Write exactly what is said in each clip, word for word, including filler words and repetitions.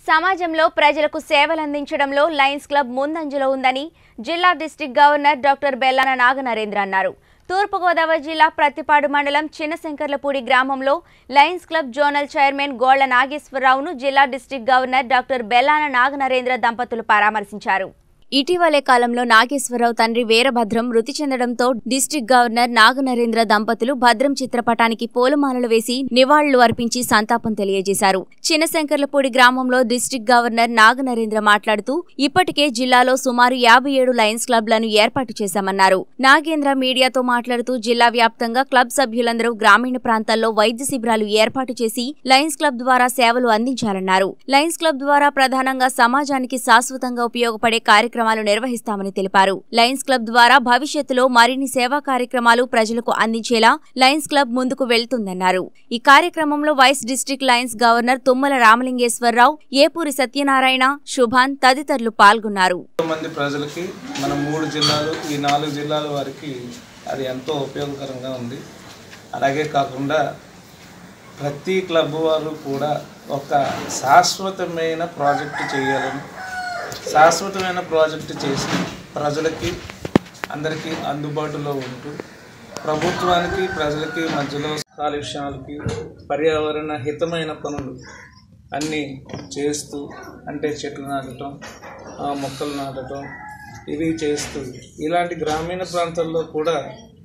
సమాజంలో ప్రజలకు సేవలు అందించడంలో లయన్స్ క్లబ్ ముందంజలో ఉందని జిల్లా district governor doctor Bellana Naganarendra అన్నారు. తూర్పు గోదావరి జిల్లా ప్రతిపాడు మండలం చిన్నశంకర్లపూడి గ్రామంలో lions club zonal chairman Golla నాగేశ్వరరావును జిల్లా district governor doctor Bellana Naganarendra దంపతులు పరామర్శించారు. ఇటీవలే కాలంలో నాగేశ్వరరావు తండ్రి వీరభద్రం మృతి చెందడంతో డిస్ట్రిక్ట్ గవర్నర్ నాగనరేంద్ర దంపతులు భద్రం చిత్రపటానికి పూలమాలలు వేసి నివాళులు అర్పించి సంతాపం తెలియజేశారు. చిన్నశంకర్లపూడి గ్రామంలో డిస్ట్రిక్ట్ గవర్నర్ నాగనరేంద్ర మాట్లాడుతూ ఇప్పటికే జిల్లాలో సుమారు యాభై ఏడు లయన్స్ క్లబ్లను ఏర్పాటు చేశామన్నారు. నాగేంద్ర మీడియాతో మాట్లాడుతూ జిల్లా వ్యాప్తంగా క్లబ్ సభ్యులందరూ గ్రామీణ ప్రాంతాల్లో వైద్య శిబిరాలు ఏర్పాటు చేసి లయన్స్ క్లబ్ ద్వారా సేవలు అందించాలన్నారు. లయన్స్ క్లబ్ ద్వారా ప్రధానంగా సమాజానికి శాశ్వతంగా ఉపయోగపడే కార్యక్రమాలు నిర్వహిస్తామని తెలిపారు. లయన్స్ క్లబ్ ద్వారా భవిష్యత్తులో మరిన్ని సేవా కార్యక్రమాలు ప్రజలకు అందించేలా లయన్స్ క్లబ్ ముందుకు వెళ్తుందన్నారు. ఈ కార్యక్రమంలో vice district lions governor Tummala Ramalingeswararao, Epuri Satyanarayana, Subhan తదితరులు పాల్గొన్నారు. మంది ప్రజలకి మన మూడు జిల్లాలు ఈ నాలుగు జిల్లాల వారికి అది ఎంతో ఉపయోగకరంగా ఉంది. అలాగే కాకుండా ప్రతి క్లబ్ వారు కూడా ఒక శాశ్వతమైన ప్రాజెక్టు చేయాలని శాశ్వతమైన ప్రాజెక్టు చేసి ప్రజలకి అందరికీ అందుబాటులో ఉంటూ ప్రభుత్వానికి ప్రజలకి మధ్యలో కాలుష్యాలకి పర్యావరణ హితమైన పనులు అన్నీ చేస్తూ అంటే చెట్లు నాటడం, మొక్కలు నాటడం ఇవి చేస్తూ ఇలాంటి గ్రామీణ ప్రాంతాల్లో కూడా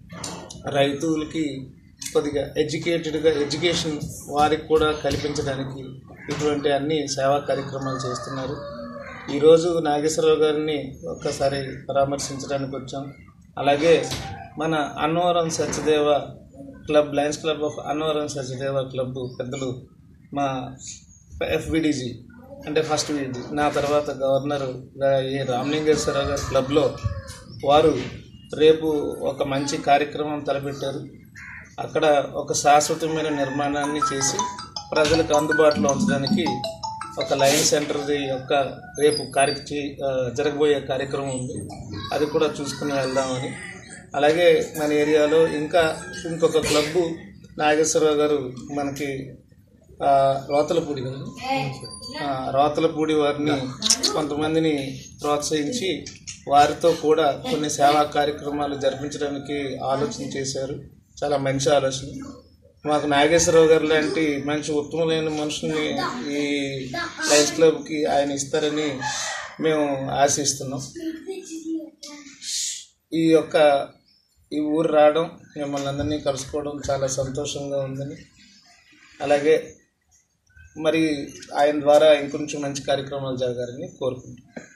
రైతులకి కొద్దిగా ఎడ్యుకేటెడ్గా ఎడ్యుకేషన్ వారికి కూడా కల్పించడానికి ఇటువంటి అన్ని సేవా కార్యక్రమాలు చేస్తున్నారు. ఈరోజు నాగేశ్వరరావు గారిని ఒక్కసారి పరామర్శించడానికి వచ్చాం. అలాగే మన Annavaram Satyadeva club lions club of Annavaram Satyadeva club పెద్దలు మా ఎఫ్విడిజి అంటే ఫస్ట్ విడి నా తర్వాత గవర్నర్ ఏ రామలింగేశ్వరరావు గారి క్లబ్లో వారు రేపు ఒక మంచి కార్యక్రమం తలపెట్టారు. అక్కడ ఒక శాశ్వతమైన నిర్మాణాన్ని చేసి ప్రజలకు అందుబాటులో ఉంచడానికి ఒక లయన్ సెంటర్ యొక్క రేపు కార్య జరగబోయే కార్యక్రమం ఉంది. అది కూడా చూసుకుని వెళ్దామని. అలాగే మన ఏరియాలో ఇంకా ఇంకొక క్లబ్బు నాగేశ్వరరావు గారు మనకి రోతలపూడి కదా రోతలపూడి వారిని కొంతమందిని ప్రోత్సహించి వారితో కూడా కొన్ని సేవా కార్యక్రమాలు జరిపించడానికి ఆలోచన చేశారు. చాలా మంచి ఆలోచన. మాకు నాగేశ్వరరావు గారు లాంటి మంచి ఉత్తమమైన మనుషుల్ని ఈ లయన్స్ క్లబ్కి ఆయన ఇస్తారని మేము ఆశిస్తున్నాం. ఈ యొక్క ఈ ఊరు రావడం, మిమ్మల్ని అందరినీ కలుసుకోవడం చాలా సంతోషంగా ఉందని, అలాగే మరి ఆయన ద్వారా ఇంకొంచెం మంచి కార్యక్రమాలు జరగాలని కోరుకుంటున్నాం.